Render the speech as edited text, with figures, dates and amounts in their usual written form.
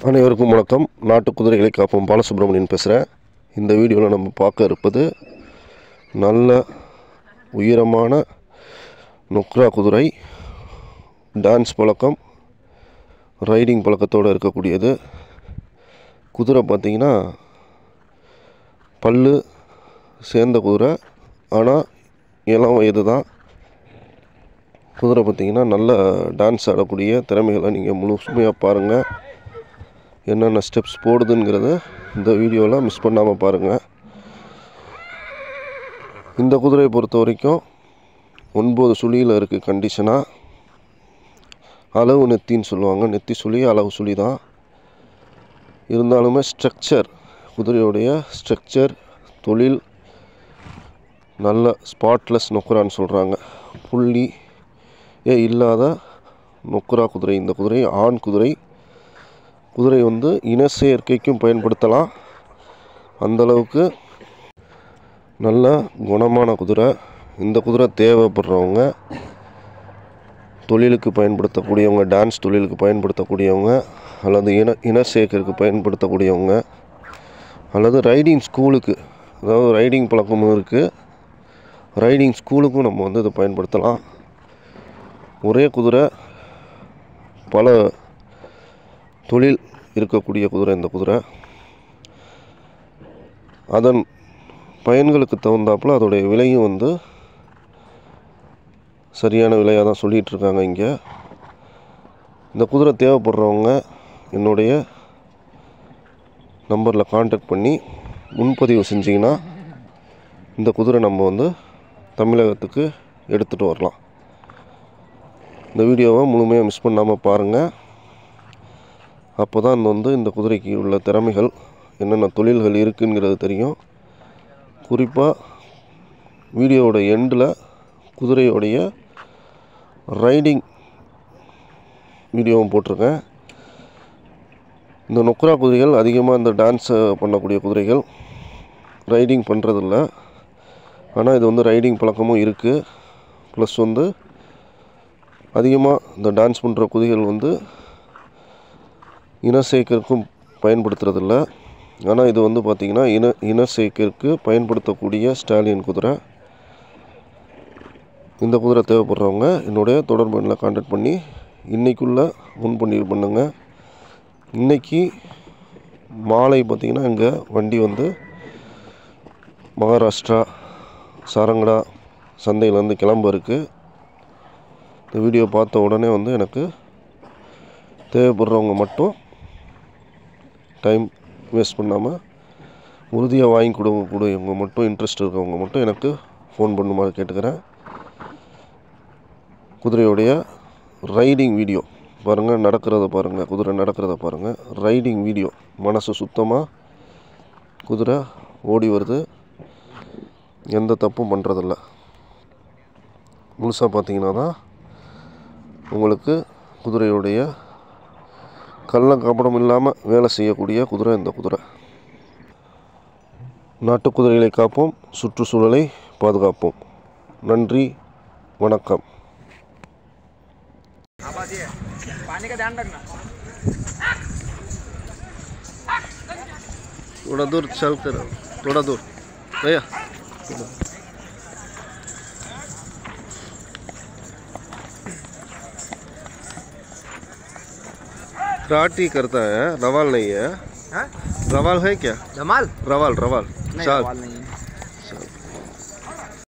அனைவருக்கும் வணக்கம். நாட்டு குதிரைகளை காப்போம் பாலசுப்ரமணியன் பேசுகிறேன். இந்த வீடியோவில் நம்ம பார்க்க இருப்பது நல்ல உயரமான நுக்ரா குதிரை. டான்ஸ் பழக்கம், ரைடிங் பழக்கத்தோடு இருக்கக்கூடியது. குதிரை பார்த்திங்கன்னா பல்லு சேர்ந்த குதிரை, ஆனால் இளம் வயது தான். குதிரை பார்த்திங்கன்னா நல்ல டான்ஸ் ஆடக்கூடிய திறமைகளை நீங்கள் முழுமையாக பாருங்கள். என்னென்ன ஸ்டெப்ஸ் போடுதுங்கிறத இந்த வீடியோவில் மிஸ் பண்ணாமல் பாருங்கள். இந்த குதிரையை பொறுத்த வரைக்கும் 9 சுழியில் இருக்குது கண்டிஷனாக. அளவு நெத்தின்னு சொல்லுவாங்க, நெத்தி சுழி அளவு சுழி தான். இருந்தாலுமே ஸ்ட்ரக்சர், குதிரையுடைய ஸ்ட்ரக்சர், தொழில் நல்ல ஸ்பாட்லெஸ் நொக்கரான்னு சொல்கிறாங்க. புள்ளியே இல்லாத நொக்கரா குதிரை. இந்த குதிரை ஆண் குதிரை. குதிரை இன சேர்க்கைக்கும் பயன்படுத்தலாம். அந்தளவுக்கு நல்ல குணமான குதிரை. இந்த குதிரை தேவைப்படுறவங்க, தொழிலுக்கு பயன்படுத்தக்கூடியவங்க, டான்ஸ் தொழிலுக்கு பயன்படுத்தக்கூடியவங்க, அல்லது இன சேர்க்கைக்கு பயன்படுத்தக்கூடியவங்க, அல்லது ரைடிங் ஸ்கூலுக்கு, அதாவது ரைடிங் பழக்கமும் இருக்குது, ரைடிங் ஸ்கூலுக்கும் நம்ம இதை பயன்படுத்தலாம். ஒரே குதிரை பல தொழில் இருக்கக்கூடிய குதிரை இந்த குதிரை. அதன் பயன்களுக்கு தகுந்தாப்பில் அதோடைய விலையும் சரியான விலையாக தான் சொல்லிகிட்ருக்காங்க இங்கே. இந்த குதிரை தேவைப்படுறவங்க என்னுடைய நம்பரில் கான்டாக்ட் பண்ணி முன்பதிவு செஞ்சிங்கன்னா இந்த குதிரை நம்ம தமிழகத்துக்கு எடுத்துகிட்டு வரலாம். இந்த வீடியோவை முழுமையாக மிஸ் பண்ணாமல் பாருங்கள். அப்போ தான் இந்த குதிரைக்கு உள்ள திறமைகள், என்னென்ன தொழில்கள் இருக்குங்கிறது தெரியும். குறிப்பாக வீடியோவோட எண்டில் குதிரையோடைய ரைடிங் வீடியோவும் போட்டிருக்கேன். இந்த நொக்ரா குதிரைகள் அதிகமாக இந்த டான்ஸை பண்ணக்கூடிய குதிரைகள், ரைடிங் பண்ணுறதில்ல. ஆனால் இது ரைடிங் பழக்கமும் இருக்குது. ப்ளஸ் அதிகமாக இந்த டான்ஸ் பண்ணுற குதிரைகள் இன சேர்க்கைக்கும் பயன்படுத்துறதில்ல. ஆனால் இது பார்த்திங்கன்னா இன சேர்க்கைக்கு பயன்படுத்தக்கூடிய ஸ்டாலியன் குதிரை. இந்த குதிரை தேவைப்படுறவங்க என்னுடைய தொடர்பு எண்ணில் கான்டாக்ட் பண்ணி இன்றைக்குள்ளே முன்பதிவு பண்ணுங்கள். இன்றைக்கி மாலை பார்த்திங்கன்னா எங்கள் வண்டி மகாராஷ்டிரா சாரங்கடா சந்தையிலேருந்து கிளம்ப இருக்குது. இந்த வீடியோ பார்த்த உடனே எனக்கு தேவைப்படுறவங்க மட்டும் டைம் வேஸ்ட் பண்ணாமல் உறுதியாக வாங்கி கொடுக்கக்கூடியவங்க மட்டும், இன்ட்ரெஸ்ட் இருக்கவங்க மட்டும் எனக்கு ஃபோன் பண்ணுமாறு கேட்டுக்கிறேன். குதிரையுடைய ரைடிங் வீடியோ பாருங்கள், நடக்கிறத பாருங்கள், குதிரை நடக்கிறத பாருங்கள். ரைடிங் வீடியோ, மனசு சுத்தமாக குதிரை ஓடி வருது, எந்த தப்பும் பண்ணுறதில்ல. முழுசாக பார்த்தீங்கன்னா தான் உங்களுக்கு குதிரையுடைய கள்ள கபடம் இல்லாமல் வேலை செய்யக்கூடிய குதிரை இந்த குதிரை. நாட்டு குதிரைகளை காப்போம், சுற்றுச்சூழலை பாதுகாப்போம். நன்றி, வணக்கம். थोड़ा दूर चल कर, थोड़ा दूर भैया. राटी करता है, रवाल नहीं है. रवाल है क्या? रवाल रवाल रवाल चाल.